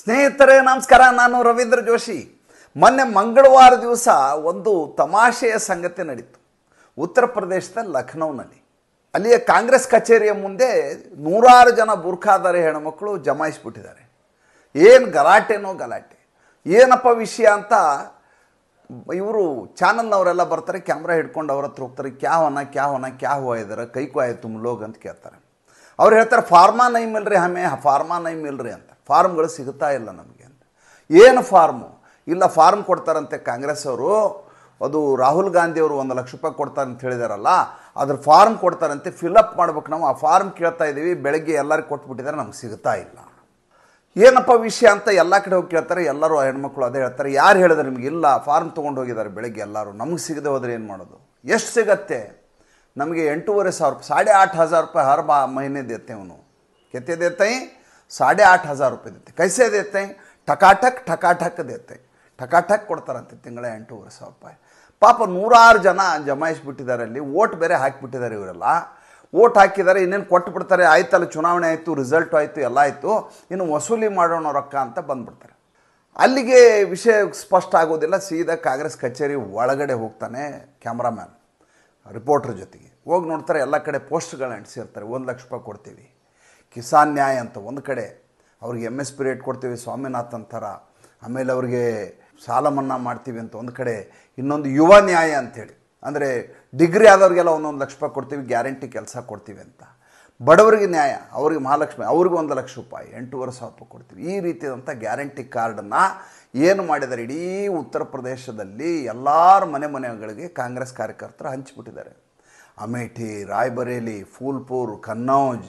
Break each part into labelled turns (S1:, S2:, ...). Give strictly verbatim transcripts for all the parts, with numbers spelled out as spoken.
S1: ಸ್ನೇಹಿತರೆ ನಮಸ್ಕಾರ, ನಾನು ರವೀಂದ್ರ ಜೋಶಿ. ಮೊನ್ನೆ ಮಂಗಳವಾರ ದಿವಸ ಒಂದು ತಮಾಷೆಯ ಸಂಗತಿ ನಡೀತು. ಉತ್ತರ ಪ್ರದೇಶದ ಲಖನೌನಲ್ಲಿ ಅಲ್ಲಿಯ ಕಾಂಗ್ರೆಸ್ ಕಚೇರಿಯ ಮುಂದೆ ನೂರಾರು ಜನ ಬುರ್ಖಾಧಾರಿ ಹೆಣ್ಮಕ್ಳು ಜಮಾಯಿಸ್ಬಿಟ್ಟಿದ್ದಾರೆ. ಏನು ಗಲಾಟೆನೋ ಗಲಾಟೆ, ಏನಪ್ಪ ವಿಷಯ ಅಂತ ಇವರು ಚಾನಲ್ನವರೆಲ್ಲ ಬರ್ತಾರೆ, ಕ್ಯಾಮ್ರಾ ಹಿಡ್ಕೊಂಡು ಅವ್ರ ಹತ್ರ ಹೋಗ್ತಾರೆ. ಕ್ಯಾ ಹೋನ ಕ್ಯಾ ಹೋನ ಕ್ಯಾ ಹುआ ಇದ್ದಾರೆ, ಕೈ ಕೋ ಆಯ್ತು ತುಮ್ ಲೋಗ್ ಅಂತ ಕೇಳ್ತಾರೆ. ಅವ್ರು ಹೇಳ್ತಾರೆ ಫಾರ್ಮಾ ನೈ ಮಿಲ್ರಿ, ಹಮೆ ಫಾರ್ಮಾ ನೈ ಮಿಲ್ರಿ ಅಂತ. ಫಾರ್ಮ್ಗಳು ಸಿಗ್ತಾ ಇಲ್ಲ ನಮಗೆ ಅಂತ. ಏನು ಫಾರ್ಮು ಇಲ್ಲ, ಫಾರ್ಮ್ ಕೊಡ್ತಾರಂತೆ ಕಾಂಗ್ರೆಸ್ ಅವರು. ಅದು ರಾಹುಲ್ ಗಾಂಧಿ ಅವರು ಒಂದು ಲಕ್ಷ ರೂಪಾಯಿ ಕೊಡ್ತಾರೆ ಅಂತ ಹೇಳಿದಾರಲ್ಲ, ಅದ್ರ ಫಾರ್ಮ್ ಕೊಡ್ತಾರಂತೆ, ಫಿಲಪ್ ಮಾಡ್ಬೇಕು ನಾವು. ಆ ಫಾರ್ಮ್ ಕೇಳ್ತಾ ಇದ್ದೀವಿ, ಬೆಳಗ್ಗೆ ಎಲ್ಲರಿಗೂ ಕೊಟ್ಬಿಟ್ಟಿದ್ದಾರೆ, ನಮ್ಗೆ ಸಿಗ್ತಾ ಇಲ್ಲ. ಏನಪ್ಪ ವಿಷಯ ಅಂತ ಎಲ್ಲ ಕಡೆ ಹೋಗಿ ಕೇಳ್ತಾರೆ. ಎಲ್ಲರೂ ಹೆಣ್ಮಕ್ಳು ಅದೇ ಹೇಳ್ತಾರೆ. ಯಾರು ಹೇಳಿದ್ರೆ ನಿಮ್ಗೆ ಇಲ್ಲ, ಫಾರ್ಮ್ ತೊಗೊಂಡು ಹೋಗಿದ್ದಾರೆ ಬೆಳಗ್ಗೆ ಎಲ್ಲರೂ, ನಮಗೆ ಸಿಗದೆ ಹೋದ್ರೆ ಏನು ಮಾಡೋದು? ಎಷ್ಟು ಸಿಗತ್ತೆ ನಮಗೆ? ಎಂಟೂವರೆ ಸಾವಿರ ರೂಪಾಯಿ, ಸಾಡೆ ಆठ ಹज़ार रुपये हर बा महीने देते हैं उन्होंने. कितने देते हैं? साढ़े आठ हज़ार रुपये देते. कैसे देते हैं? ठकाठक ठकाठक देते. ठकाठक ಕೊಡ್ತಾರಂತೆ ತಿಂಗಳ ಎಂಟೂವರೆ ಸಾವಿರ ರೂಪಾಯಿ. ಪಾಪ ನೂರಾರು ಜನ ಜಮಾಯಿಸ್ಬಿಟ್ಟಿದ್ದಾರೆ. ಅಲ್ಲಿ ಓಟ್ ಬೇರೆ ಹಾಕಿಬಿಟ್ಟಿದ್ದಾರೆ ಇವರೆಲ್ಲ. ಓಟ್ ಹಾಕಿದ್ದಾರೆ, ಇನ್ನೇನು ಕೊಟ್ಟು ಬಿಡ್ತಾರೆ. ಆಯ್ತಲ್ಲ, ಚುನಾವಣೆ ಆಯಿತು, ರಿಸಲ್ಟ್ ಆಯಿತು, ಎಲ್ಲ ಆಯಿತು, ಇನ್ನು ವಸೂಲಿ ಮಾಡೋಣ ರೊಕ್ಕ ಅಂತ ಬಂದುಬಿಡ್ತಾರೆ. ಅಲ್ಲಿಗೆ ವಿಷಯ ಸ್ಪಷ್ಟ ಆಗೋದಿಲ್ಲ. ಸೀದಾ ಕಾಂಗ್ರೆಸ್ ಕಚೇರಿ ಒಳಗಡೆ ಹೋಗ್ತಾನೆ ಕ್ಯಾಮ್ರಾಮ್ಯಾನ್ ರಿಪೋರ್ಟ್ರ್ ಜೊತೆಗೆ. ಹೋಗಿ ನೋಡ್ತಾರೆ, ಎಲ್ಲ ಕಡೆ ಪೋಸ್ಟ್ಗಳನ್ನ ಅಂಟಿಸಿರ್ತಾರೆ. ಒಂದು ಲಕ್ಷ ರೂಪಾಯಿ ಕೊಡ್ತೀವಿ, ಕಿಸಾನ್ ನ್ಯಾಯ ಅಂತ ಒಂದು ಕಡೆ, ಅವ್ರಿಗೆ ಎಮ್ ಎಸ್ ಪಿ ರೇಟ್ ಕೊಡ್ತೀವಿ ಸ್ವಾಮಿನಾಥನ್ ಥರ, ಆಮೇಲೆ ಅವ್ರಿಗೆ ಸಾಲ ಮನ್ನಾ ಮಾಡ್ತೀವಿ ಅಂತ ಒಂದು ಕಡೆ, ಇನ್ನೊಂದು ಯುವ ನ್ಯಾಯ ಅಂಥೇಳಿ, ಅಂದರೆ ಡಿಗ್ರಿ ಆದವ್ರಿಗೆಲ್ಲ ಒಂದೊಂದು ಲಕ್ಷ ರೂಪಾಯಿ ಕೊಡ್ತೀವಿ, ಗ್ಯಾರಂಟಿ ಕೆಲಸ ಕೊಡ್ತೀವಿ ಅಂತ. ಬಡವರಿಗೆ ನ್ಯಾಯ, ಅವ್ರಿಗೆ ಮಹಾಲಕ್ಷ್ಮಿ, ಅವ್ರಿಗೆ ಒಂದು ಲಕ್ಷ ರೂಪಾಯಿ, ಎಂಟೂವರೆ ಸಾವಿರ ರೂಪಾಯಿ ಕೊಡ್ತೀವಿ. ಈ ರೀತಿಯಾದಂಥ ಗ್ಯಾರಂಟಿ ಕಾರ್ಡನ್ನು ಏನು ಮಾಡಿದ್ದಾರೆ, ಇಡೀ ಉತ್ತರ ಪ್ರದೇಶದಲ್ಲಿ ಎಲ್ಲರ ಮನೆ ಮನೆಗಳಿಗೆ ಕಾಂಗ್ರೆಸ್ ಕಾರ್ಯಕರ್ತರು ಹಂಚಿಬಿಟ್ಟಿದ್ದಾರೆ. ಅಮೇಠಿ, ರಾಯ್ಬರೇಲಿ, ಫೂಲ್ಪುರ್, ಕನ್ನೌಜ್,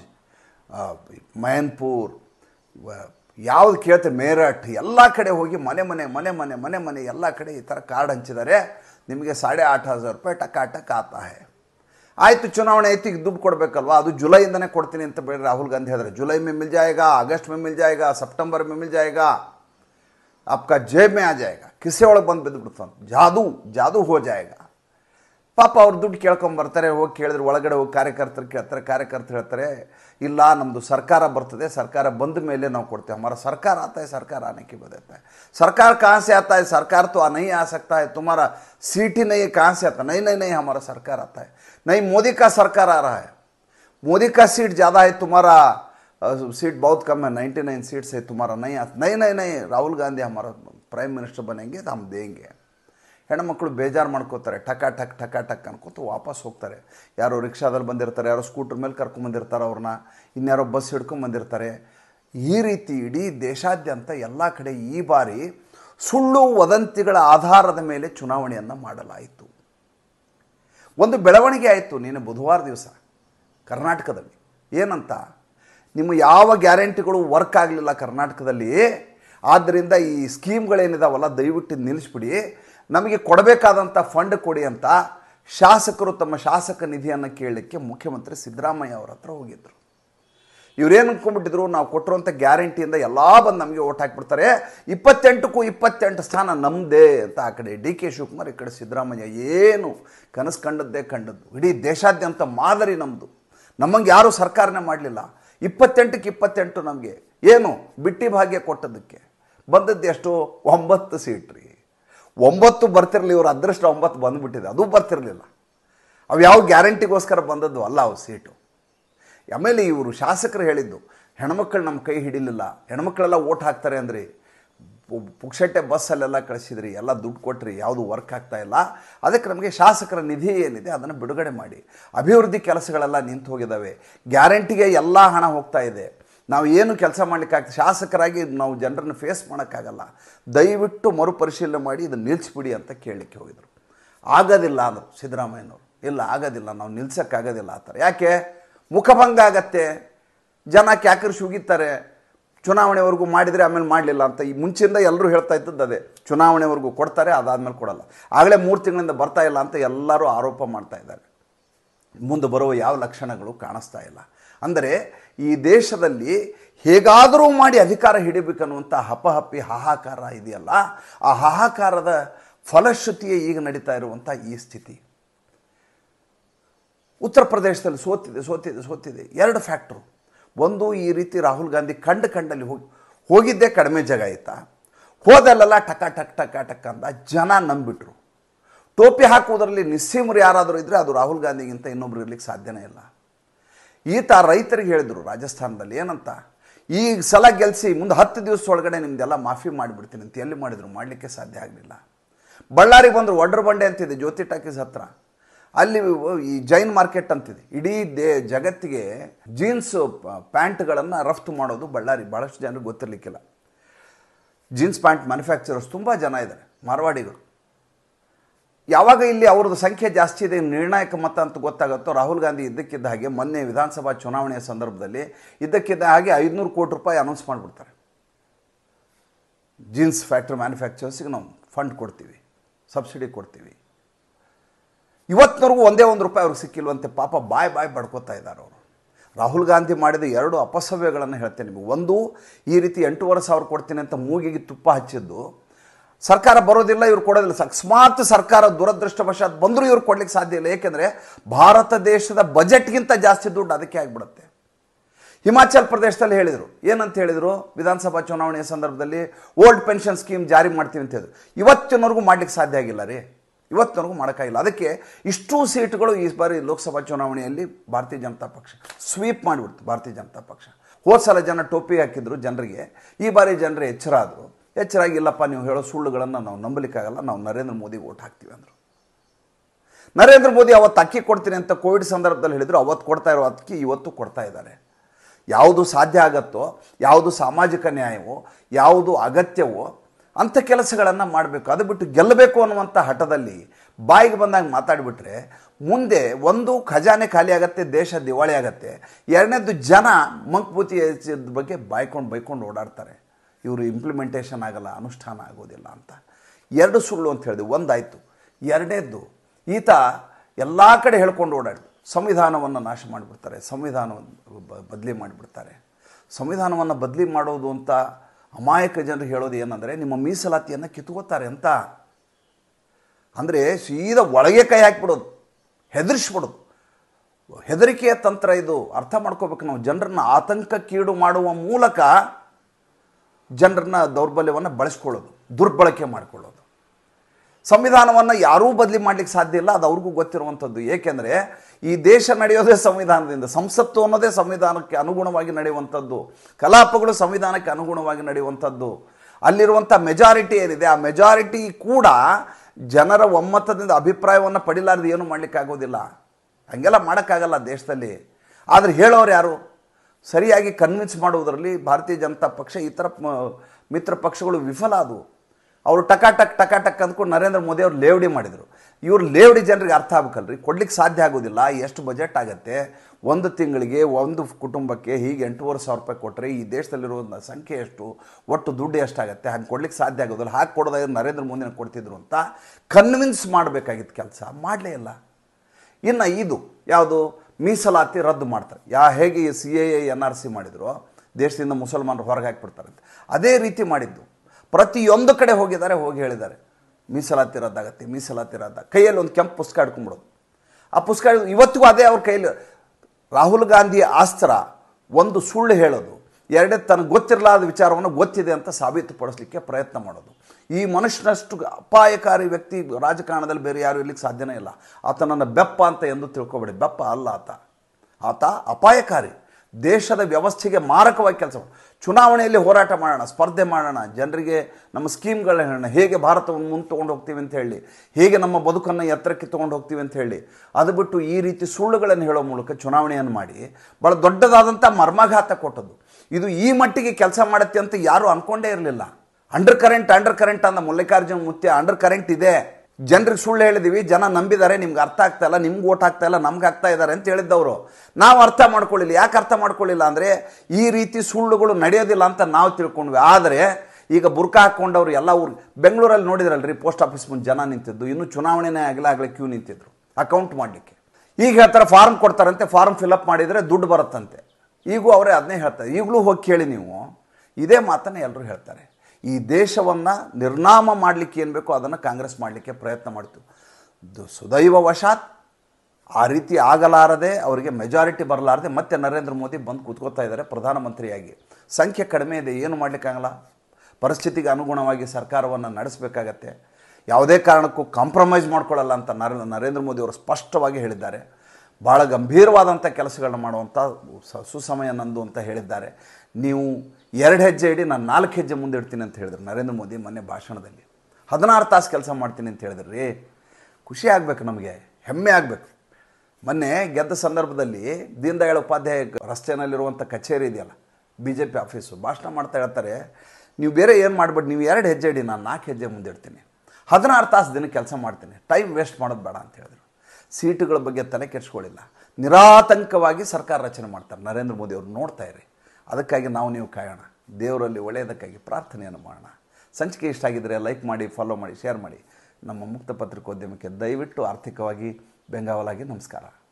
S1: ಮೈನ್ಪುರ್, ಯಾವುದು ಕೇಳ್ತಾರೆ, ಮೇರಠ್, ಎಲ್ಲ ಕಡೆ ಹೋಗಿ ಮನೆ ಮನೆ ಮನೆ ಮನೆ ಮನೆ ಮನೆ ಎಲ್ಲ ಕಡೆ ಈ ಥರ ಕಾರ್ಡ್ ಹಂಚಿದ್ದಾರೆ. ನಿಮಗೆ ಸಾಡೆ ಆठ ಹಜಾರ್ ರೂಪಾಯಿ ಟಕಾಟಕ್ ಆತಾ ಹೇ. ಆಯಿತು, ಚುನಾವಣೆ ಆಯ್ತು, ಈಗ ದುಡ್ಡು ಕೊಡಬೇಕಲ್ವಾ, ಅದು ಜುಲೈಯಿಂದನೇ ಕೊಡ್ತೀನಿ ಅಂತ ಬೇರೆ ರಾಹುಲ್ ಗಾಂಧಿ ಹೇಳಿದ್ರೆ. ಜುಲೈ ಮೇ ಮಿಲ್ ಜಾಯೇಗಾ, ಆಗಸ್ಟ್ ಮೇ ಮಿಲ್ ಜಾಯೇಗಾ, ಸೆಪ್ಟೆಂಬರ್ ಮೇ ಮಿಲ್ ಜಾಯೇಗಾ, आपका जेब में आ जाएगा. ಕಿಸೆ ಒಳಗೆ ಬಂದು ಬಿದ್ದುಬಿಡ್ತಾನೆ, ಜಾದೂ ಜಾದೂ ಹೋ ಜಾಯೇಗಾ. ಪಾಪ ಅವ್ರು ದುಡ್ಡು ಕೇಳ್ಕೊಂಬರ್ತಾರೆ. ಹೋಗಿ ಕೇಳಿದ್ರೆ ಒಳಗಡೆ ಹೋಗಿ ಕಾರ್ಯಕರ್ತರು ಕೇಳ್ತಾರೆ. ಕಾರ್ಯಕರ್ತರು ಹೇಳ್ತಾರೆ, ಇಲ್ಲ ನಮ್ಮದು ಸರ್ಕಾರ ಬರ್ತದೆ, ಸರ್ಕಾರ ಬಂದ ಮೇಲೆ ನಾವು ಕೊಡ್ತೇವೆ. हमारा सरकार आता है, सरकार आने की बात है. सरकार कहाँ से आता है? सरकार तो नहीं आ सकता है, तुम्हारा सीट ही नहीं है, कहाँ से आता? नहीं नहीं नहीं, हमारा सरकार आता है. नहीं, मोदी का सरकार आ रहा है, मोदी का सीट ज़्यादा है, तुम्हारा सीट बहुत कम है, नाइन्टी नाइन सीट्स है, तुम्हारा नहीं आता. नहीं नहीं नहीं, राहुल गांधी हमारा प्राइम मिनिस्टर बनेंगे तो हम देंगे. ಹೆಣ್ಮಕ್ಳು ಬೇಜಾರು ಮಾಡ್ಕೋತಾರೆ, ಟಕ ಟಕ್ ಟಕ ಟಕ್ ಅನ್ಕೋತ ವಾಪಸ್ ಹೋಗ್ತಾರೆ. ಯಾರೋ ರಿಕ್ಷಾದಲ್ಲಿ ಬಂದಿರ್ತಾರೆ, ಯಾರೋ ಸ್ಕೂಟ್ರ್ ಮೇಲೆ ಕರ್ಕೊಂಬಂದಿರ್ತಾರೆ ಅವ್ರನ್ನ, ಇನ್ಯಾರೋ ಬಸ್ ಹಿಡ್ಕೊಂಬಂದಿರ್ತಾರೆ. ಈ ರೀತಿ ಇಡೀ ದೇಶಾದ್ಯಂತ ಎಲ್ಲ ಕಡೆ ಈ ಬಾರಿ ಸುಳ್ಳು ವದಂತಿಗಳ ಆಧಾರದ ಮೇಲೆ ಚುನಾವಣೆಯನ್ನು ಮಾಡಲಾಯಿತು. ಒಂದು ಬೆಳವಣಿಗೆ ಆಯಿತು ನಿನ್ನೆ ಬುಧವಾರ ದಿವಸ ಕರ್ನಾಟಕದಲ್ಲಿ. ಏನಂತ, ನಿಮ್ಮ ಯಾವ ಗ್ಯಾರಂಟಿಗಳು ವರ್ಕ್ ಆಗಲಿಲ್ಲ ಕರ್ನಾಟಕದಲ್ಲಿ, ಆದ್ದರಿಂದ ಈ ಸ್ಕೀಮ್ಗಳೇನಿದಾವಲ್ಲ ದಯವಿಟ್ಟು ನಿಲ್ಲಿಸ್ಬಿಡಿ, ನಮಗೆ ಕೊಡಬೇಕಾದಂಥ ಫಂಡ್ ಕೊಡಿ ಅಂತ ಶಾಸಕರು ತಮ್ಮ ಶಾಸಕ ನಿಧಿಯನ್ನು ಕೇಳಲಿಕ್ಕೆ ಮುಖ್ಯಮಂತ್ರಿ ಸಿದ್ದರಾಮಯ್ಯ ಅವರ ಹತ್ರ ಹೋಗಿದ್ದರು. ಇವರೇನು ಅಂದ್ಕೊಂಡ್ಬಿಟ್ಟಿದ್ರು, ನಾವು ಕೊಟ್ಟಿರುವಂಥ ಗ್ಯಾರಂಟಿಯಿಂದ ಎಲ್ಲ ಬಂದು ನಮಗೆ ಓಟ್ ಹಾಕಿಬಿಡ್ತಾರೆ, ಇಪ್ಪತ್ತೆಂಟಕ್ಕೂ ಇಪ್ಪತ್ತೆಂಟು ಸ್ಥಾನ ನಮ್ಮದೇ ಅಂತ. ಆ ಕಡೆ ಡಿ ಕೆ ಶಿವಕುಮಾರ್, ಈ ಕಡೆ ಸಿದ್ದರಾಮಯ್ಯ. ಏನು ಕನಸು ಕಂಡದ್ದೇ ಕಂಡದ್ದು. ಇಡೀ ದೇಶಾದ್ಯಂತ ಮಾದರಿ ನಮ್ಮದು, ನಮಗೆ ಯಾರೂ ಸರ್ಕಾರನೇ ಮಾಡಲಿಲ್ಲ. ಇಪ್ಪತ್ತೆಂಟಕ್ಕೆ ಇಪ್ಪತ್ತೆಂಟು ನಮಗೆ ಏನು ಬಿಟ್ಟಿ ಭಾಗ್ಯ ಕೊಟ್ಟದಕ್ಕೆ ಬಂದದ್ದು ಎಷ್ಟು? ಒಂಬತ್ತು ಸೀಟ್ ರೀ. ಒಂಬತ್ತು ಬರ್ತಿರಲಿ, ಇವರು ಅದೃಷ್ಟ ಒಂಬತ್ತು ಬಂದುಬಿಟ್ಟಿದೆ, ಅದು ಬರ್ತಿರಲಿಲ್ಲ. ಅವು ಯಾವ ಗ್ಯಾರಂಟಿಗೋಸ್ಕರ ಬಂದದ್ದು ಅಲ್ಲ ಅವು ಸೀಟು. ಆಮೇಲೆ ಇವರು ಶಾಸಕರು ಹೇಳಿದ್ದು, ಹೆಣ್ಮಕ್ಳು ನಮ್ಮ ಕೈ ಹಿಡಿಲಿಲ್ಲ, ಹೆಣ್ಮಕ್ಳೆಲ್ಲ ಓಟ್ ಹಾಕ್ತಾರೆ ಅಂದ್ರಿ, ಪುಕ್ಷಟ್ಟೆ ಬಸ್ಸಲ್ಲೆಲ್ಲ ಕಳಿಸಿದ್ರಿ, ಎಲ್ಲ ದುಡ್ಡು ಕೊಟ್ರಿ, ಯಾವುದು ವರ್ಕ್ ಆಗ್ತಾ ಇಲ್ಲ, ಅದಕ್ಕೆ ನಮಗೆ ಶಾಸಕರ ನಿಧಿ ಏನಿದೆ ಅದನ್ನು ಬಿಡುಗಡೆ ಮಾಡಿ. ಅಭಿವೃದ್ಧಿ ಕೆಲಸಗಳೆಲ್ಲ ನಿಂತು ಹೋಗಿದ್ದಾವೆ, ಗ್ಯಾರಂಟಿಗೆ ಎಲ್ಲ ಹಣ ಹೋಗ್ತಾ ಇದೆ, ನಾವು ಏನು ಕೆಲಸ ಮಾಡಲಿಕ್ಕಾಗ್ತದೆ, ಶಾಸಕರಾಗಿ ನಾವು ಜನರನ್ನು ಫೇಸ್ ಮಾಡೋಕ್ಕಾಗಲ್ಲ, ದಯವಿಟ್ಟು ಮರುಪರಿಶೀಲನೆ ಮಾಡಿ ಇದನ್ನು ನಿಲ್ಲಿಸ್ಬಿಡಿ ಅಂತ ಕೇಳಲಿಕ್ಕೆ ಹೋಗಿದ್ರು. ಆಗೋದಿಲ್ಲ ಅಂದರು ಸಿದ್ದರಾಮಯ್ಯನವರು. ಇಲ್ಲ ಆಗೋದಿಲ್ಲ, ನಾವು ನಿಲ್ಸೋಕ್ಕಾಗೋದಿಲ್ಲ ಆ ಥರ. ಯಾಕೆ? ಮುಖಭಂಗ ಆಗತ್ತೆ, ಜನ ಕ್ಯಾಕರ್ಸ್ ಉಗಿತಾರೆ. ಚುನಾವಣೆವರೆಗೂ ಮಾಡಿದರೆ ಆಮೇಲೆ ಮಾಡಲಿಲ್ಲ ಅಂತ ಈ ಮುಂಚೆಯಿಂದ ಎಲ್ಲರೂ ಹೇಳ್ತಾ ಇದ್ದದ್ದು ಅದೇ. ಚುನಾವಣೆವರೆಗೂ ಕೊಡ್ತಾರೆ, ಅದಾದಮೇಲೆ ಕೊಡಲ್ಲ. ಆಗಲೇ ಮೂರು ತಿಂಗಳಿಂದ ಬರ್ತಾ ಇಲ್ಲ ಅಂತ ಎಲ್ಲರೂ ಆರೋಪ ಮಾಡ್ತಾ ಇದ್ದಾರೆ. ಮುಂದೆ ಬರುವ ಯಾವ ಲಕ್ಷಣಗಳು ಕಾಣಿಸ್ತಾ ಇಲ್ಲ. ಅಂದರೆ ಈ ದೇಶದಲ್ಲಿ ಹೇಗಾದರೂ ಮಾಡಿ ಅಧಿಕಾರ ಹಿಡಿಬೇಕನ್ನುವಂಥ ಹಪಹಪ್ಪಿ ಹಾಹಾಕಾರ ಇದೆಯಲ್ಲ, ಆ ಹಾಹಾಕಾರದ ಫಲಶ್ರುತಿಯೇ ಈಗ ನಡೀತಾ ಇರುವಂಥ ಈ ಸ್ಥಿತಿ. ಉತ್ತರ ಪ್ರದೇಶದಲ್ಲಿ ಸೋತಿದೆ ಸೋತಿದೆ ಸೋತಿದೆ ಎರಡು ಫ್ಯಾಕ್ಟ್ರು. ಒಂದು, ಈ ರೀತಿ ರಾಹುಲ್ ಗಾಂಧಿ ಕಂಡು ಕಂಡಲ್ಲಿ ಹೋಗಿ ಹೋಗಿದ್ದೇ ಕಡಿಮೆ ಜಾಗ ಆಯಿತಾ, ಹೋದಲ್ಲೆಲ್ಲ ಟಕ ಟಕ್ ಟಕ ಟಕ್ ಅಂತ ಜನ ನಂಬಿಟ್ರು. ಟೋಪಿ ಹಾಕುವುದರಲ್ಲಿ ನಿಸ್ಸೀಮರು ಯಾರಾದರೂ ಇದ್ದರೆ ಅದು ರಾಹುಲ್ ಗಾಂಧಿಗಿಂತ ಇನ್ನೊಬ್ರು ಇರಲಿಕ್ಕೆ ಸಾಧ್ಯನೇ ಇಲ್ಲ. ಈತ ರೈತರಿಗೆ ಹೇಳಿದರು ರಾಜಸ್ಥಾನದಲ್ಲಿ ಏನಂತ, ಈ ಸಲ ಗೆಲ್ಲಿಸಿ ಮುಂದೆ ಹತ್ತು ದಿವಸ ಒಳಗಡೆ ನಿಮ್ದೆಲ್ಲ ಮಾಫಿ ಮಾಡಿಬಿಡ್ತೀನಿ ಅಂತ. ಎಲ್ಲಿ ಮಾಡಿದ್ರು? ಮಾಡಲಿಕ್ಕೆ ಸಾಧ್ಯ ಆಗಲಿಲ್ಲ. ಬಳ್ಳಾರಿಗೆ ಬಂದರು, ಒಡ್ರ ಬಂಡೆ ಅಂತಿದೆ ಜ್ಯೋತಿ ಟಾಕೀಸ್ ಹತ್ರ, ಅಲ್ಲಿ ಈ ಜೈನ್ ಮಾರ್ಕೆಟ್ ಅಂತಿದೆ. ಇಡೀ ದೇ ಜಗತ್ತಿಗೆ ಜೀನ್ಸ್ ಪ್ಯಾಂಟ್ಗಳನ್ನು ರಫ್ತು ಮಾಡೋದು ಬಳ್ಳಾರಿ. ಭಾಳಷ್ಟು ಜನರಿಗೆ ಗೊತ್ತಿರಲಿಕ್ಕಿಲ್ಲ. ಜೀನ್ಸ್ ಪ್ಯಾಂಟ್ ಮ್ಯಾನುಫ್ಯಾಕ್ಚರರ್ಸ್ ತುಂಬ ಜನ ಇದ್ದಾರೆ, ಮಾರ್ವಾಡಿಗಳು. ಯಾವಾಗ ಇಲ್ಲಿ ಅವ್ರದ್ದು ಸಂಖ್ಯೆ ಜಾಸ್ತಿ ಇದೆ, ನಿರ್ಣಾಯಕ ಮತ ಅಂತ ಗೊತ್ತಾಗುತ್ತೋ, ರಾಹುಲ್ ಗಾಂಧಿ ಇದ್ದಕ್ಕಿದ್ದ ಹಾಗೆ ಮೊನ್ನೆ ವಿಧಾನಸಭಾ ಚುನಾವಣೆಯ ಸಂದರ್ಭದಲ್ಲಿ ಇದ್ದಕ್ಕಿದ್ದ ಹಾಗೆ ಐದುನೂರು ಕೋಟಿ ರೂಪಾಯಿ ಅನೌನ್ಸ್ ಮಾಡಿಬಿಡ್ತಾರೆ. ಜೀನ್ಸ್ ಫ್ಯಾಕ್ಟ್ರಿ ಮ್ಯಾನುಫ್ಯಾಕ್ಚರರ್ಸ್ಗೆ ನಾವು ಫಂಡ್ ಕೊಡ್ತೀವಿ, ಸಬ್ಸಿಡಿ ಕೊಡ್ತೀವಿ. ಇವತ್ತಿನವರೆಗೂ ಒಂದೇ ಒಂದು ರೂಪಾಯಿ ಅವ್ರಿಗೆ ಸಿಕ್ಕಿಲ್ವಂತೆ. ಪಾಪ ಬಾಯ್ ಬಾಯ್ ಬಡ್ಕೋತಾ ಇದ್ದಾರೆ ಅವರು. ರಾಹುಲ್ ಗಾಂಧಿ ಮಾಡಿದ ಎರಡು ಅಪಸವ್ಯಗಳನ್ನು ಹೇಳ್ತೇನೆ ನಿಮಗೆ. ಒಂದು, ಈ ರೀತಿ ಎಂಟೂವರೆ ಸಾವಿರ ಕೊಡ್ತೀನಿ ಅಂತ ಮೂಗಿಗೆ ತುಪ್ಪ ಹಚ್ಚಿದ್ದು. ಸರ್ಕಾರ ಬರೋದಿಲ್ಲ, ಇವ್ರು ಕೊಡೋದಿಲ್ಲ. ಅಕಸ್ಮಾತ್ ಸರ್ಕಾರ ದುರದೃಷ್ಟವಶಾತ್ ಬಂದರೂ ಇವ್ರು ಕೊಡ್ಲಿಕ್ಕೆ ಸಾಧ್ಯ ಇಲ್ಲ. ಏಕೆಂದರೆ ಭಾರತ ದೇಶದ ಬಜೆಟ್ಗಿಂತ ಜಾಸ್ತಿ ದುಡ್ಡು ಅದಕ್ಕೆ ಆಗಿಬಿಡುತ್ತೆ. ಹಿಮಾಚಲ್ ಪ್ರದೇಶದಲ್ಲಿ ಹೇಳಿದರು, ಏನಂತ ಹೇಳಿದರು, ವಿಧಾನಸಭಾ ಚುನಾವಣೆಯ ಸಂದರ್ಭದಲ್ಲಿ ಓಲ್ಡ್ ಪೆನ್ಷನ್ ಸ್ಕೀಮ್ ಜಾರಿ ಮಾಡ್ತೀವಿ ಅಂತ ಹೇಳಿದ್ರು. ಇವತ್ತಿನವರೆಗೂ ಮಾಡ್ಲಿಕ್ಕೆ ಸಾಧ್ಯ ಆಗಿಲ್ಲ ರೀ, ಇವತ್ತಿನವರೆಗೂ ಮಾಡೋಕ್ಕಾಗಿಲ್ಲ. ಅದಕ್ಕೆ ಇಷ್ಟೂ ಸೀಟುಗಳು ಈ ಬಾರಿ ಲೋಕಸಭಾ ಚುನಾವಣೆಯಲ್ಲಿ ಭಾರತೀಯ ಜನತಾ ಪಕ್ಷ ಸ್ವೀಪ್ ಮಾಡಿಬಿಡ್ತು. ಭಾರತೀಯ ಜನತಾ ಪಕ್ಷ ಹೋದ ಸಲ ಜನ ಟೋಪಿ ಹಾಕಿದ್ರು ಜನರಿಗೆ, ಈ ಬಾರಿ ಜನರು ಎಚ್ಚರ ಆದರು. ಎಚ್ಚರಾಗಿ ಇಲ್ಲಪ್ಪ ನೀವು ಹೇಳೋ ಸುಳ್ಳುಗಳನ್ನು ನಾವು ನಂಬಲಿಕ್ಕಾಗಲ್ಲ, ನಾವು ನರೇಂದ್ರ ಮೋದಿಗೆ ಓಟ್ ಹಾಕ್ತೀವಿ ಅಂದರು. ನರೇಂದ್ರ ಮೋದಿ ಅವತ್ತು ಅಕ್ಕಿ ಕೊಡ್ತೀನಿ ಅಂತ ಕೋವಿಡ್ ಸಂದರ್ಭದಲ್ಲಿ ಹೇಳಿದ್ರು. ಅವತ್ತು ಕೊಡ್ತಾ ಇರೋ ಅಕ್ಕಿ ಇವತ್ತು ಕೊಡ್ತಾ ಇದ್ದಾರೆ. ಯಾವುದು ಸಾಧ್ಯ ಆಗತ್ತೋ, ಯಾವುದು ಸಾಮಾಜಿಕ ನ್ಯಾಯವೋ, ಯಾವುದು ಅಗತ್ಯವೋ ಅಂಥ ಕೆಲಸಗಳನ್ನು ಮಾಡಬೇಕು. ಅದು ಬಿಟ್ಟು ಗೆಲ್ಲಬೇಕು ಅನ್ನುವಂಥ ಹಠದಲ್ಲಿ ಬಾಯಿಗೆ ಬಂದಾಗ ಮಾತಾಡಿಬಿಟ್ರೆ ಮುಂದೆ ಒಂದು ಖಜಾನೆ ಖಾಲಿ ಆಗುತ್ತೆ, ದೇಶ ದಿವಾಳಿ ಆಗುತ್ತೆ. ಎರಡನೇದು ಜನ ಮಂಕ್ಬೂತಿ ಬಗ್ಗೆ ಬಾಯ್ಕೊಂಡು ಬೈಕೊಂಡು ಓಡಾಡ್ತಾರೆ. ಇವರು ಇಂಪ್ಲಿಮೆಂಟೇಷನ್ ಆಗಲ್ಲ, ಅನುಷ್ಠಾನ ಆಗೋದಿಲ್ಲ ಅಂತ. ಎರಡು ಸುಳ್ಳು ಅಂತ ಹೇಳಿದೆ. ಒಂದಾಯಿತು. ಎರಡನೇದ್ದು, ಈತ ಎಲ್ಲ ಕಡೆ ಹೇಳ್ಕೊಂಡು ಓಡಾಡಿದ್ರು. ಸಂವಿಧಾನವನ್ನು ನಾಶ ಮಾಡಿಬಿಡ್ತಾರೆ, ಸಂವಿಧಾನವನ್ನು ಬದಲಿ ಮಾಡಿಬಿಡ್ತಾರೆ. ಸಂವಿಧಾನವನ್ನು ಬದಲಿ ಮಾಡೋದು ಅಂತ ಅಮಾಯಕ ಜನರು ಹೇಳೋದು ಏನಂದರೆ ನಿಮ್ಮ ಮೀಸಲಾತಿಯನ್ನು ಕಿತ್ಕೋತಾರೆ ಅಂತ. ಅಂದರೆ ಸೀದಾ ಒಳಗೆ ಕೈ ಹಾಕಿಬಿಡೋದು, ಹೆದರಿಸ್ಬಿಡೋದು. ಹೆದರಿಕೆಯ ತಂತ್ರ ಇದು. ಅರ್ಥ ಮಾಡ್ಕೋಬೇಕು ನಾವು. ಜನರನ್ನು ಆತಂಕಕ್ಕೀಡು ಮಾಡುವ ಮೂಲಕ ಜನರನ್ನ ದೌರ್ಬಲ್ಯವನ್ನು ಬಳಸ್ಕೊಳ್ಳೋದು, ದುರ್ಬಳಕೆ ಮಾಡಿಕೊಳ್ಳೋದು. ಸಂವಿಧಾನವನ್ನು ಯಾರೂ ಬದಲಿ ಮಾಡಲಿಕ್ಕೆ ಸಾಧ್ಯ ಇಲ್ಲ, ಅದು ಅವ್ರಿಗೂ ಗೊತ್ತಿರುವಂಥದ್ದು. ಏಕೆಂದರೆ ಈ ದೇಶ ನಡೆಯೋದೇ ಸಂವಿಧಾನದಿಂದ. ಸಂಸತ್ತು ಅನ್ನೋದೇ ಸಂವಿಧಾನಕ್ಕೆ ಅನುಗುಣವಾಗಿ ನಡೆಯುವಂಥದ್ದು, ಕಲಾಪಗಳು ಸಂವಿಧಾನಕ್ಕೆ ಅನುಗುಣವಾಗಿ ನಡೆಯುವಂಥದ್ದು. ಅಲ್ಲಿರುವಂಥ ಮೆಜಾರಿಟಿ ಏನಿದೆ, ಆ ಮೆಜಾರಿಟಿ ಕೂಡ ಜನರ ಒಮ್ಮತದಿಂದ ಅಭಿಪ್ರಾಯವನ್ನು ಪಡಿಲಾರ್ದು ಏನು ಮಾಡಲಿಕ್ಕಾಗೋದಿಲ್ಲ. ಹಂಗೆಲ್ಲ ಮಾಡೋಕ್ಕಾಗಲ್ಲ ದೇಶದಲ್ಲಿ. ಆದರೆ ಹೇಳೋರು ಯಾರು? ಸರಿಯಾಗಿ ಕನ್ವಿನ್ಸ್ ಮಾಡುವುದರಲ್ಲಿ ಭಾರತೀಯ ಜನತಾ ಪಕ್ಷ, ಇತರ ಮಿತ್ರ ಪಕ್ಷಗಳು ವಿಫಲ ಆದವು. ಅವರು ಟಕ ಟಕ್ ಟಕ ಟಕ್ ಅಂದ್ಕೊಂಡು ನರೇಂದ್ರ ಮೋದಿ ಅವರು ಲೇವಡಿ ಮಾಡಿದರು. ಇವರು ಲೇವಡಿ ಜನರಿಗೆ ಅರ್ಥ ಆಗ್ಬೇಕಲ್ರಿ, ಕೊಡ್ಲಿಕ್ಕೆ ಸಾಧ್ಯ ಆಗೋದಿಲ್ಲ. ಎಷ್ಟು ಬಜೆಟ್ ಆಗುತ್ತೆ ಒಂದು ತಿಂಗಳಿಗೆ, ಒಂದು ಕುಟುಂಬಕ್ಕೆ ಹೀಗೆ ಎಂಟೂವರೆ ಸಾವಿರ ರೂಪಾಯಿ ಕೊಟ್ಟರೆ ಈ ದೇಶದಲ್ಲಿರೋ ಸಂಖ್ಯೆ ಎಷ್ಟು, ಒಟ್ಟು ದುಡ್ಡು ಎಷ್ಟಾಗುತ್ತೆ, ಹಾಗೆ ಕೊಡ್ಲಿಕ್ಕೆ ಸಾಧ್ಯ ಆಗೋದಿಲ್ಲ. ಹಾಗೆ ಕೊಡೋದಾದ್ರೆ ನರೇಂದ್ರ ಮೋದಿನ ಕೊಡ್ತಿದ್ರು ಅಂತ ಕನ್ವಿನ್ಸ್ ಮಾಡಬೇಕಾಗಿತ್ತು. ಕೆಲಸ ಮಾಡಲೇ ಇಲ್ಲ. ಇನ್ನು ಇದು ಯಾವುದು, ಮೀಸಲಾತಿ ರದ್ದು ಮಾಡ್ತಾರೆ. ಯಾ ಹೇಗೆ C A A N R C ಮಾಡಿದ್ರು, ದೇಶದಿಂದ ಮುಸಲ್ಮಾನರು ಹೊರಗೆ ಹಾಕಿಬಿಡ್ತಾರಂತೆ, ಅದೇ ರೀತಿ ಮಾಡಿದ್ದು. ಪ್ರತಿಯೊಂದು ಕಡೆ ಹೋಗಿದ್ದಾರೆ, ಹೋಗಿ ಹೇಳಿದ್ದಾರೆ ಮೀಸಲಾತಿ ರದ್ದಾಗತ್ತೆ, ಮೀಸಲಾತಿ ರದ್ದ. ಕೈಯಲ್ಲಿ ಒಂದು ಕೆಂಪು ಪುಸ್ತಕ ಹಿಡ್ಕೊಂಡ್ಬಿಡೋದು. ಆ ಪುಸ್ತಕ ಇವತ್ತಿಗೂ ಅದೇ ಅವ್ರ ಕೈಯಲ್ಲಿ. ರಾಹುಲ್ ಗಾಂಧಿಯ ಅಸ್ತ್ರ ಒಂದು ಸುಳ್ಳು ಹೇಳೋದು, ಎರಡೇ ತನಗೆ ಗೊತ್ತಿರಲಾದ ವಿಚಾರವನ್ನು ಗೊತ್ತಿದೆ ಅಂತ ಸಾಬೀತುಪಡಿಸಲಿಕ್ಕೆ ಪ್ರಯತ್ನ ಮಾಡೋದು. ಈ ಮನುಷ್ಯನಷ್ಟು ಅಪಾಯಕಾರಿ ವ್ಯಕ್ತಿ ರಾಜಕಾರಣದಲ್ಲಿ ಬೇರೆ ಯಾರು ಇರಲಿಕ್ಕೆ ಸಾಧ್ಯನೇ ಇಲ್ಲ. ಆತನನ್ನು ಬೆಪ್ಪ ಅಂತ ಎಂದು ತಿಳ್ಕೊಬೇಡಿ. ಬೆಪ್ಪ ಅಲ್ಲ ಆತ. ಆತ ಅಪಾಯಕಾರಿ, ದೇಶದ ವ್ಯವಸ್ಥೆಗೆ ಮಾರಕವಾಗಿ ಕೆಲಸ. ಚುನಾವಣೆಯಲ್ಲಿ ಹೋರಾಟ ಮಾಡೋಣ, ಸ್ಪರ್ಧೆ ಮಾಡೋಣ, ಜನರಿಗೆ ನಮ್ಮ ಸ್ಕೀಮ್ಗಳನ್ನ ಹೇಳೋಣ, ಹೇಗೆ ಭಾರತವನ್ನು ಮುಂದೆ ತೊಗೊಂಡು ಹೋಗ್ತೀವಿ ಅಂತ ಹೇಳಿ, ಹೇಗೆ ನಮ್ಮ ಬದುಕನ್ನು ಎತ್ತರಕ್ಕೆ ತೊಗೊಂಡು ಹೋಗ್ತೀವಿ ಅಂತ ಹೇಳಿ. ಅದು ಬಿಟ್ಟು ಈ ರೀತಿ ಸುಳ್ಳುಗಳನ್ನು ಹೇಳೋ ಮೂಲಕ ಚುನಾವಣೆಯನ್ನು ಮಾಡಿ ಭಾಳ ದೊಡ್ಡದಾದಂಥ ಮರ್ಮಾಘಾತ ಕೊಟ್ಟದ್ದು. ಇದು ಈ ಮಟ್ಟಿಗೆ ಕೆಲಸ ಮಾಡುತ್ತೆ ಅಂತ ಯಾರೂ ಅಂದ್ಕೊಂಡೇ ಇರಲಿಲ್ಲ. ಅಂಡರ್ ಕರೆಂಟ್ ಅಂಡರ್ ಕರೆಂಟ್ ಅಂದ ಮಲ್ಲಿಕಾರ್ಜುನ ಮುತ್ಯ, ಅಂಡರ್ ಕರೆಂಟ್ ಇದೆ. ಜನರಿಗೆ ಸುಳ್ಳು ಹೇಳಿದ್ದೀವಿ, ಜನ ನಂಬಿದ್ದಾರೆ, ನಿಮ್ಗೆ ಅರ್ಥ ಆಗ್ತಾ ಇಲ್ಲ, ನಿಮ್ಗೆ ಓಟ್ ಆಗ್ತಾ ಇಲ್ಲ, ನಮ್ಗೆ ಆಗ್ತಾ ಇದ್ದಾರೆ ಅಂತ ಹೇಳಿದ್ದವರು. ನಾವು ಅರ್ಥ ಮಾಡ್ಕೊಳ್ಳಿಲ್ಲ. ಯಾಕೆ ಅರ್ಥ ಮಾಡ್ಕೊಳ್ಳಿಲ್ಲ ಅಂದರೆ ಈ ರೀತಿ ಸುಳ್ಳುಗಳು ನಡೆಯೋದಿಲ್ಲ ಅಂತ ನಾವು ತಿಳ್ಕೊಂಡ್ವಿ. ಆದರೆ ಈಗ ಬುರ್ಕಾ ಹಾಕ್ಕೊಂಡವ್ರು ಎಲ್ಲ ಊರು, ಬೆಂಗಳೂರಲ್ಲಿ ನೋಡಿದ್ರಲ್ರಿ, ಪೋಸ್ಟ್ ಆಫೀಸ್ ಮುಂದೆ ಜನ ನಿಂತಿದ್ದು, ಇನ್ನೂ ಚುನಾವಣೆನೇ ಆಗಲೇ ಆಗಲೇ ಕ್ಯೂ ನಿಂತಿದ್ರು ಅಕೌಂಟ್ ಮಾಡಲಿಕ್ಕೆ. ಈಗ ಹೇಳ್ತಾರೆ ಫಾರ್ಮ್ ಕೊಡ್ತಾರಂತೆ, ಫಾರ್ಮ್ ಫಿಲಪ್ ಮಾಡಿದರೆ ದುಡ್ಡು ಬರುತ್ತಂತೆ. ಈಗೂ ಅವರೇ ಅದನ್ನೇ ಹೇಳ್ತಾರೆ. ಈಗಲೂ ಹೋಗಿ ಕೇಳಿ ನೀವು, ಇದೇ ಮಾತನ್ನು ಎಲ್ಲರೂ ಹೇಳ್ತಾರೆ. ಈ ದೇಶವನ್ನು ನಿರ್ನಾಮ ಮಾಡಲಿಕ್ಕೆ ಏನು ಬೇಕೋ ಅದನ್ನು ಕಾಂಗ್ರೆಸ್ ಮಾಡಲಿಕ್ಕೆ ಪ್ರಯತ್ನ ಮಾಡ್ತು. ಸುದೈವ ವಶಾತ್ ಆ ರೀತಿ ಆಗಲಾರದೆ ಅವರಿಗೆ ಮೆಜಾರಿಟಿ ಬರಲಾರದೆ ಮತ್ತೆ ನರೇಂದ್ರ ಮೋದಿ ಬಂದು ಕೂತ್ಕೋತಾ ಇದ್ದಾರೆ ಪ್ರಧಾನಮಂತ್ರಿಯಾಗಿ. ಸಂಖ್ಯೆ ಕಡಿಮೆ ಇದೆ, ಏನು ಮಾಡಲಿಕ್ಕಾಗಲ್ಲ. ಪರಿಸ್ಥಿತಿಗೆ ಅನುಗುಣವಾಗಿ ಸರ್ಕಾರವನ್ನು ನಡೆಸಬೇಕಾಗತ್ತೆ. ಯಾವುದೇ ಕಾರಣಕ್ಕೂ ಕಾಂಪ್ರಮೈಸ್ ಮಾಡ್ಕೊಳ್ಳಲ್ಲ ಅಂತ ನರೇಂದ್ರ ಮೋದಿ ಅವರು ಸ್ಪಷ್ಟವಾಗಿ ಹೇಳಿದ್ದಾರೆ. ಭಾಳ ಗಂಭೀರವಾದಂಥ ಕೆಲಸಗಳನ್ನ ಮಾಡುವಂಥ ಸುಸಮಯ ನಂದು ಅಂತ ಹೇಳಿದ್ದಾರೆ. ನೀವು ಎರಡು ಹೆಜ್ಜೆ ಇಡಿ, ನಾನು ನಾಲ್ಕು ಹೆಜ್ಜೆ ಮುಂದೆ ಇಡ್ತೀನಿ ಅಂತ ಹೇಳಿದ್ರು ನರೇಂದ್ರ ಮೋದಿ ಮೊನ್ನೆ ಭಾಷಣದಲ್ಲಿ. ಹದಿನಾರು ತಾಸು ಕೆಲಸ ಮಾಡ್ತೀನಿ ಅಂತ ಹೇಳಿದ್ರು ರೀ. ಖುಷಿ ಆಗಬೇಕು, ನಮಗೆ ಹೆಮ್ಮೆ ಆಗಬೇಕು. ಮೊನ್ನೆ ಗೆದ್ದ ಸಂದರ್ಭದಲ್ಲಿ ದೀನ್ ದಯಾಳ್ ಉಪಾಧ್ಯಾಯ ರಸ್ತೆಯಲ್ಲಿರುವಂಥ ಕಚೇರಿ ಇದೆಯಲ್ಲ, ಬಿ ಜೆ ಪಿ ಆಫೀಸು, ಭಾಷಣ ಮಾಡ್ತಾ ಹೇಳ್ತಾರೆ, ನೀವು ಬೇರೆ ಏನು ಮಾಡಿಬಿಟ್ಟು ನೀವು ಎರಡು ಹೆಜ್ಜೆ ಇಡಿ, ನಾನು ನಾಲ್ಕು ಹೆಜ್ಜೆ ಮುಂದೆ ಇಡ್ತೀನಿ, ಹದಿನಾರು ತಾಸು ದಿನ ಕೆಲಸ ಮಾಡ್ತೀನಿ, ಟೈಮ್ ವೇಸ್ಟ್ ಮಾಡೋದು ಬೇಡ ಅಂತ ಹೇಳಿದ್ರು. ಸೀಟುಗಳ ಬಗ್ಗೆ ತಲೆ ಕೆಡಿಸ್ಕೊಳ್ಳಿಲ್ಲ, ನಿರಾತಂಕವಾಗಿ ಸರ್ಕಾರ ರಚನೆ ಮಾಡ್ತಾರೆ ನರೇಂದ್ರ ಮೋದಿ ಅವರು. ನೋಡ್ತಾ ಇರಿ. ಅದಕ್ಕಾಗಿ ನಾವು ನೀವು ಕಾಯೋಣ, ದೇವರಲ್ಲಿ ಒಳ್ಳೆಯದಕ್ಕಾಗಿ ಪ್ರಾರ್ಥನೆಯನ್ನು ಮಾಡೋಣ. ಸಂಚಿಕೆ ಇಷ್ಟ ಆಗಿದ್ದರೆ ಲೈಕ್ ಮಾಡಿ, ಫಾಲೋ ಮಾಡಿ, ಶೇರ್ ಮಾಡಿ. ನಮ್ಮ ಮುಕ್ತ ಪತ್ರಿಕೋದ್ಯಮಕ್ಕೆ ದಯವಿಟ್ಟು ಆರ್ಥಿಕವಾಗಿ ಬೆಂಗಾವಲಾಗಿ ನಮಸ್ಕಾರ.